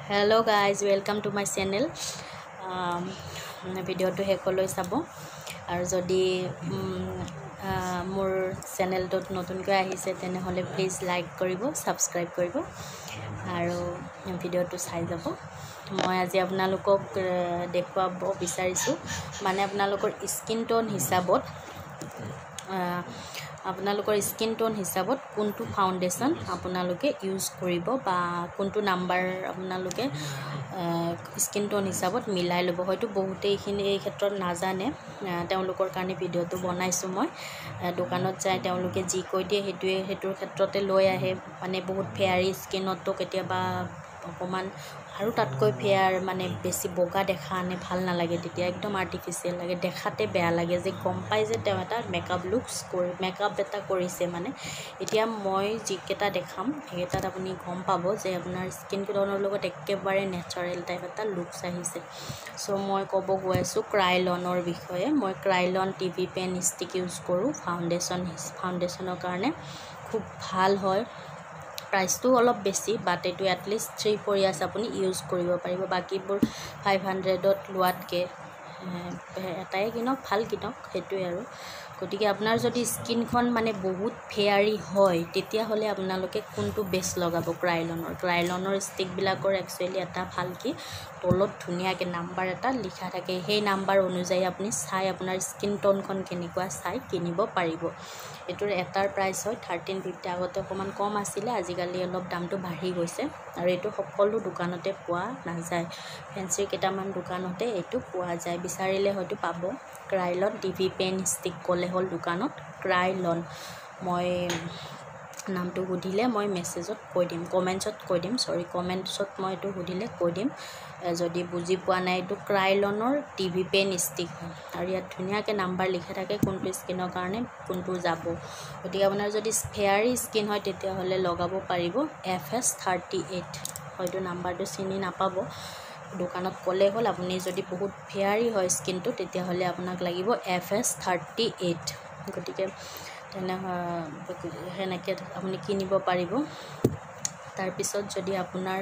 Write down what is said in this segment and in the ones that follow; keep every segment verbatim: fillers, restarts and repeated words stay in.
Hello guys, welcome to my channel. Um, video to hekoloi sabo aru jodi mor channel dot notun ko ahise tene hole please like koribo, subscribe koribo aru video to sai jabo. মই আজি আপোনালোকক দেখুৱাব বিচাৰিছো মানে আপোনালোকৰ skin টোন হিচাপত আপোনালোকৰ স্কিন টোন হিচাপত কোনটো ফাউন্ডেশন আপোনালোকে ইউজ কৰিব বা কোনটো নাম্বাৰ আপোনালোকে স্কিন টোন হিচাপত মিলাই লব হয়তো বহুতে এইখিনি এই ক্ষেত্ৰত নাজানে তেওঁলোকৰ কাৰণে ভিডিওটো বনাইছো মই দোকানত যাই তেওঁলোকে যি কৈ দিয়ে হেতুৱে হেতুৰ ক্ষেত্ৰতে লৈ আহে মানে বহুত ফেয়াৰি স্কিনতো কেতিয়াবা অকমান আৰু তাতকৈ ফেয়াৰ মানে বেছি বগা দেখা আনে ভাল নালাগে তেতিয়া একদম আৰ্টিফিশিয়াল লাগে দেখাতে বেয়া লাগে যে গম পাই যে তেওঁ এটা মেকআপ লুকস কৰি মেকআপ এটা কৰিছে মানে এতিয়া মই যিকেটা দেখাম হেটাত আপুনি গম পাব যে আপোনাৰ স্কিন টোনৰ লগত একেবাৰে নেচাৰেল টাইপ এটা লুকস আহিছে সো মই ক'ব গৈছো ক্ৰাইলনৰ বিষয়ে মই Kryolan TV pen stick use কৰো ফাউন্ডেশন ফাউন্ডেশনৰ কাৰণে খুব ভাল হয় price to অলপ বেছি বাট এটো at least three four years আপুনি ইউজ কৰিব পাৰিব বাকিবোৰ five hundred ত লোৱাতকে এটাই কিনক ভাল কিনক হেতুই আৰু গটিকে আপোনাৰ যদি স্কিনখন মানে বহুত ফেয়াৰি হয় তেতিয়া হলে আপোনালোকে কোনটো বেস লগাব ক্ৰাইলনৰ ক্ৰাইলনৰ ষ্টিক বিলাকৰ একচুয়ালি এটা ভাল কি তলত ধুনিয়াকে নাম্বাৰ এটা লিখা থাকে সেই নাম্বাৰ অনুযায়ী আপুনি চাই আপোনাৰ স্কিন টোনখন কেনেকুৱা চাই কিনিব পাৰিব এটোৰ এটাৰ প্ৰাইস হয় thirteen fifty আগতে অকমান কম আছিল আজিকালি অলপ দামটো বাঢ়ি গৈছে আৰু এটো সকলো দোকানতে পোৱা নাযায় ফেন্সি কেটামান দোকানতে এটো পোৱা যায় বিচাৰিলে হয়তো পাব ক্ৰাইলন টিভি পেন ষ্টিক কলে হল দোকানত ক্ৰাইলন মই নামটো গুদিলে মই মেসেজত কৈ দিম কমেন্টছত কৈ দিম সৰি কমেন্টছত মই এটো গুদিলে কৈ দিম যদি বুজি পোৱা নাই এটো ক্ৰাইলনৰ টিভি পেন ষ্টিক আৰু ইয়াত ধুনিয়াকে নাম্বাৰ লিখা থাকে কোনটো স্কিনৰ কাৰণে কোনটো যাব গতি আপোনাৰ যদি ফেয়াৰি স্কিন হয় তেতিয়া হলে লগাব পাৰিব F S thirty-eight হয়তো নাম্বাৰটো চিনি নাপাব দোকানত কলে হল আপুনি যদি বহুত ফেয়াৰি হয় স্কিনটো তেতিয়া হলে আপোনাক লাগিব F S thirty-eight গতিকে তেনে হেনেকে আপুনি কিনিব পাৰিব তাৰ পিছত যদি আপোনাৰ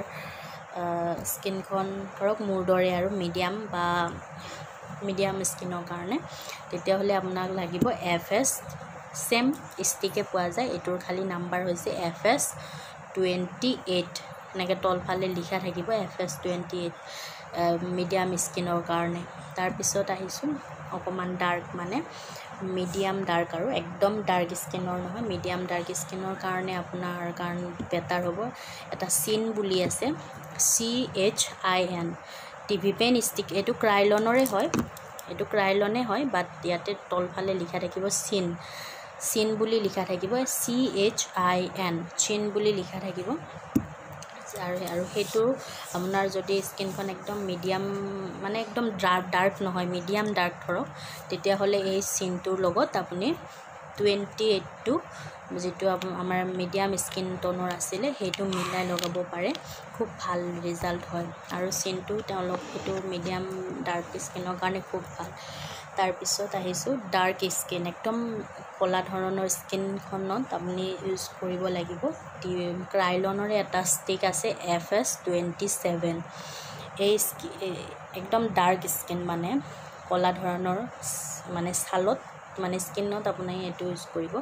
স্কিনখন ধৰক মোৰ দৰে আৰু মিডিয়াম বা মিডিয়াম স্কিনৰ কাৰণে তেতিয়া হলে আপোনাক লাগিব F S সেম ষ্টিকে পোৱা যায় এটোৰ খালি নাম্বাৰ হৈছে F S twenty-eight নেকে তলফালে লিখা থাকিব F S twenty-eight মিডিয়াম স্কিনৰ কাৰণে তাৰ পিছত আহিছো অকমান ডাৰ্ক মানে মিডিয়াম ডাৰ্ক আৰু একদম ডাৰ্ক স্কিনৰ নহয় মিডিয়াম ডাৰ্ক স্কিনৰ কাৰণে আপোনাৰ কাৰণ বেটাৰ হ'ব এটা সিন বুলি আছে C H I N TV pen stick এটো ক্ৰাইলনৰে হয় এটো ক্ৰাইলনে হয় বাট ইয়াতে তলফালে লিখা থাকিব সিন সিন বুলি লিখা থাকিব C H I N চিন বুলি লিখা থাকিব আৰু আৰু হেতু আপোনাৰ যদি স্কিনখন একদম মিডিয়াম মানে একদম ডাৰ্ক ডাৰ্ক নহয় মিডিয়াম ডাৰ্ক ধৰক তেতিয়া হলে এই সিনটোৰ লগত আপুনি twenty-eight টো যেটো আমাৰ মিডিয়াম স্কিন টোনৰ আছিল হেতু মিলাই লগাব পাৰে খুব ভাল ৰিজাল্ট হয় আৰু সিনটো তেওঁলোক হেতু মিডিয়াম ডাৰ্ক স্কিনৰ কাৰণে খুব ভাল তাৰ পিছত আহিছো ডাৰ্ক স্কিন একদম কলা ধৰণৰ স্কিনখনত আপুনি ইউজ কৰিব লাগিব ক্ৰাইলনৰে এটা ষ্টিক আছে F S twenty-seven এই একদম ডাৰ্ক স্কিন মানে কলা ধৰণৰ মানে ছালত মানে স্কিনত আপুনি এটো ইউজ কৰিব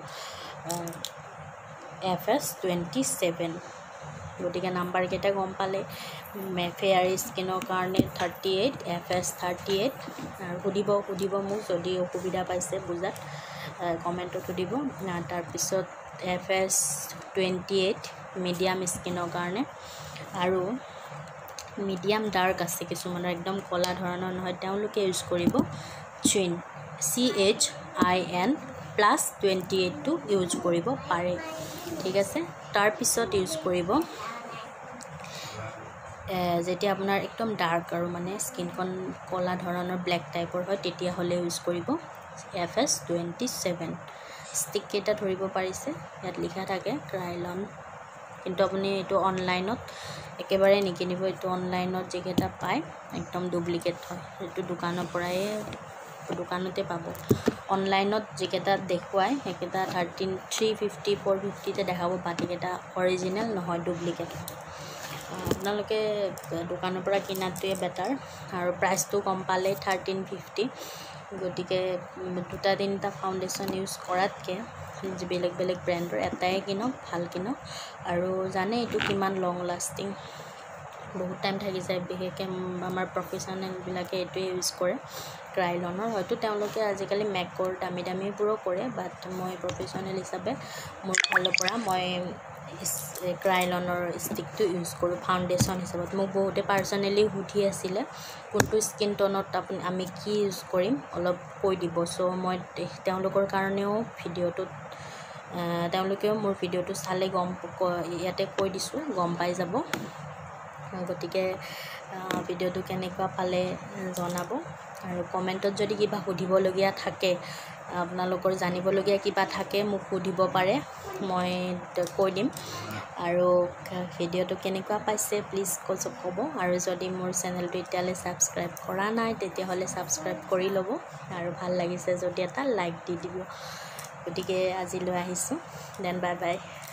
F S twenty-seven গটিকে নাম্বাৰ কেটা গম পালে ফেয়াৰি স্কিনৰ কাৰণে thirty-eight F S thirty-eight আৰু গুদিব গুদিব মোক যদি অসুবিধা পাইছে বুজাত কমেন্টত দিব তাৰ পিছত F S twenty-eight মিডিয়াম স্কিনৰ কাৰণে আৰু মিডিয়াম ডাৰ্ক আছে কিছুমানৰ একদম কলা ধৰণৰ নহয় তেওঁলোকে ইউজ কৰিব চিন C H I N plus twenty-eight টো ইউজ কৰিব পাৰে ঠিক আছে তাৰ পিছত ইউজ কৰিব যেতিয়া আপোনাৰ একদম ডাৰ্ক আৰু মানে স্কিনখন কলা ধৰণৰ ব্ল্যাক টাইপৰ হয় তেতিয়া হলে ইউজ কৰিব F S twenty-seven ষ্টিক কেটা ধৰিব পাৰিছে ইয়াত লিখা থাকে ক্ৰাইলন কিন্তু আপুনি এটো অনলাইনত একেবাৰে নিকিনিব এটো অনলাইনত যেকেটা পায় একদম ডুপ্লিকেট হয় এটো দোকানৰ পৰাই দোকানতে পাব অনলাইনত যেকেটা দেখুৱাই হেকেটা thirteen three fifty four fifty তে দেখাব বাকি কেটা অৰিজিনাল নহয় ডুপ্লিকেট আপোনালোকে দোকানৰ পৰা কিনাটোৱে বেটাৰ আৰু প্ৰাইচটো গম পালে থাৰ্টিন ফিফটি গতিকে দুটা তিনিটা ফাউণ্ডেশ্যন ইউজ কৰাতকৈ বেলেগ বেলেগ ব্ৰেণ্ডৰ এটাই কিনক ভাল কিনক আৰু জানে এইটো কিমান লং লাষ্টিং বহুত টাইম থাকি যায় বিশেষকৈ আমাৰ প্ৰফেশ্যনেলবিলাকে এইটোৱে ইউজ কৰে ক্ৰাইলনৰ হয়তো তেওঁলোকে আজিকালি মেকৰ দামী দামীবোৰো কৰে বাট মই প্ৰফেশ্যনেল হিচাপে মোৰ ফালৰ পৰা মই ক্ৰাইলনৰ ষ্টিকটো ইউজ কৰোঁ ফাউণ্ডেশ্যন হিচাপত মোক বহুতে পাৰ্চনেলি সুধি আছিলে কোনটো স্কিন টোনত আপুনি আমি কি ইউজ কৰিম অলপ কৈ দিব চ' মই তেওঁলোকৰ কাৰণেও ভিডিঅ'টোত তেওঁলোকেও মোৰ ভিডিঅ'টো চালে গম ইয়াতে কৈ দিছোঁ গম পাই যাব গতিকে ভিডিঅ'টো কেনেকুৱা পালে জনাব আৰু কমেণ্টত যদি কিবা সুধিবলগীয়া থাকে আপোনালোকৰ জানিবলগীয়া কিবা থাকে মোক সুধিব পাৰে মই কৈ দিম আৰু ভিডিঅ'টো কেনেকুৱা পাইছে প্লিজ ক'ব আৰু যদি মোৰ চেনেলটো এতিয়ালৈ ছাবস্ক্ৰাইব কৰা নাই তেতিয়াহ'লে ছাবস্ক্ৰাইব কৰি ল'ব আৰু ভাল লাগিছে যদি এটা লাইক দি দিব গতিকে আজিলৈ আহিছোঁ দেন বাই বাই